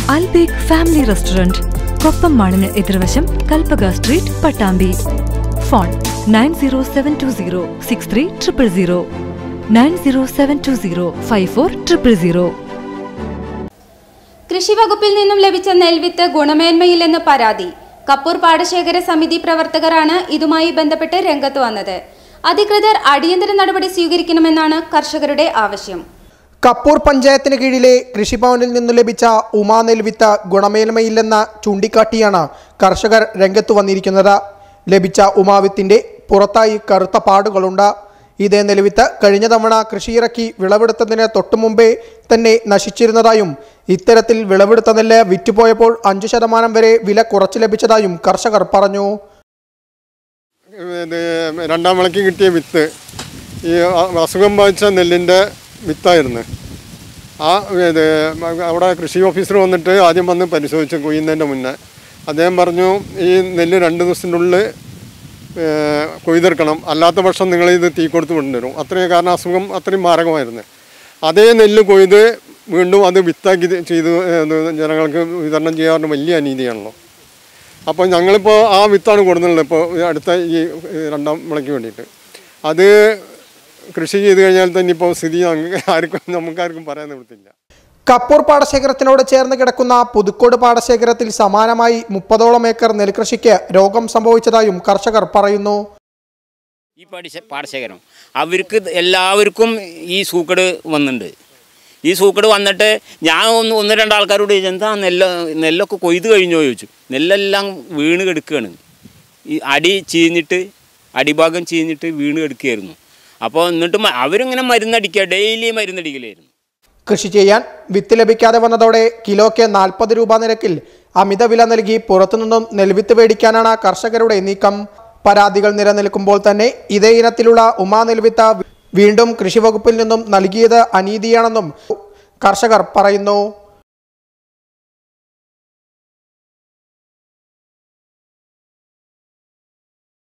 അൽബേഗ് family restaurant, Koppam മാളിന് എതിർവശം, Kalpaka street, Pattambi. Phone 9072063000, 9072054000. കൃഷി വകുപ്പിൽ നിന്നും ലഭിച്ച നെൽവിത്ത് ഗുണമേന്മയില്ലെന്ന് പരാതി. കപ്പൂർ പാടശേഖര സമിതി പ്രവർത്തകരാണ് ഇതുമായി ബന്ധപ്പെട്ട് രംഗത്ത് വന്നത്. അധികൃതർ അടിയന്തര നടപടി സ്വീകരിക്കണമെന്നാണ് കർഷകരുടെ ആവശ്യം. കപ്പൂർ പഞ്ചായത്തിന് കീഴിലെ കൃഷിഭവനിൽ നിന്നു ലഭിച്ച ഉമാ നെൽവിത്ത് ഗുണമേന്മയില്ലെന്ന് ചൂണ്ടിക്കാട്ടിയാണ് കർഷകർ രംഗത്ത് വന്നിരിക്കുന്നത്. ലഭിച്ച ഉമാവിത്തിന്റെ പുറത്തായി കറുത്ത പാടുകളുണ്ട്. ഇതേ നെൽവിത്ത് കഴിഞ്ഞ തവണ കൃഷിയിറക്കി വിളവെടുത്തതിന് തൊട്ടുമുമ്പേ തന്നെ നശിച്ചിരുന്നതായും ഇത്തരത്തിൽ വിളവെടുത്ത നെല്ല് വിറ്റുപോയപ്പോൾ 5% വരെ വില കുറച്ച് ലഭിച്ചതായും കർഷകർ പറഞ്ഞു. രണ്ടാം വിളയ്ക്ക് കിട്ടിയ വിത്ത് ഈ അസുഖം ബാധിച്ച നെല്ലിൻ്റെ വിത്തായിരുന്നു. അവിടെ കൃഷി ഓഫീസർ വന്നിട്ട് ആദ്യം വന്ന് പരിശോധിച്ച് കൊയ്യുന്നതിൻ്റെ മുന്നേ അദ്ദേഹം പറഞ്ഞു, ഈ നെല്ല് 2 ദിവസത്തിനുള്ളിൽ കൊയ്തെടുക്കണം, അല്ലാത്ത പക്ഷം നിങ്ങളിത് തീ കൊടുത്ത് കൊണ്ടുവരും. അത്രയും കാരണം അസുഖം അത്രയും മാരകമായിരുന്നു. അതേ നെല്ല് കൊയ്ത് വീണ്ടും അത് വിത്താക്കി ചെയ്ത് ജനങ്ങൾക്ക് വിതരണം ചെയ്യാറുണ്ട്. വലിയ അനീതിയാണല്ലോ. അപ്പോൾ ഞങ്ങളിപ്പോൾ ആ വിത്താണ് കൊടുക്കുന്നുള്ളത് ഇപ്പോൾ അടുത്ത ഈ രണ്ടാം വിളയ്ക്ക് വേണ്ടിയിട്ട്. അത് കൃഷി ചെയ്ത് കഴിഞ്ഞാൽ തന്നെ ഇപ്പോൾ സ്ഥിതി നമുക്കാർക്കും പറയാൻ നിവൃത്തില്ല. കപ്പൂർ പാടശേഖരത്തിനോട് ചേർന്ന് കിടക്കുന്ന പുതുക്കോട് പാടശേഖരത്തിൽ സമാനമായി 30ഓളം ഏക്കർ നെൽകൃഷിക്ക് രോഗം സംഭവിച്ചതായും കർഷകർ പറയുന്നു. ഈ പാടശേഖരം അവർക്ക് എല്ലാവർക്കും ഈ സൂക്കട് വന്നിട്ടുണ്ട്. ഈ സൂക്കട് വന്നിട്ട് ഞാൻ ഒന്ന് 2 ആൾക്കാരോട് ചോദിച്ചു, എന്താ നെല്ലൊക്കെ കൊയ്ത് കഴിഞ്ഞോ ചോദിച്ചു. നെല്ലെല്ലാം വീണ് കെടുക്കുകയാണ്. ഈ അടിഭാഗം ചീഞ്ഞിട്ട് വീണ് കെടുക്കുകയായിരുന്നു. അപ്പോൾ എന്നിട്ട് അവരിങ്ങനെ മരുന്നടിക്കുക, ഡെയിലി മരുന്നടിക്കലായിരുന്നു. കൃഷി ചെയ്യാൻ വിത്ത് ലഭിക്കാതെ വന്നതോടെ കിലോയ്ക്ക് 40 രൂപ നിരക്കിൽ അമിത വില നൽകി പുറത്തുനിന്നും നെൽവിത്ത് മേടിക്കാനാണ് കർഷകരുടെ നീക്കം. പരാതികൾ നിലനിൽക്കുമ്പോൾ തന്നെ ഇതേ ഇനത്തിലുള്ള ഉമാ നെൽവിത്ത് വീണ്ടും കൃഷി വകുപ്പിൽ നിന്നും നൽകിയത് അനീതിയാണെന്നും കർഷകർ പറയുന്നു.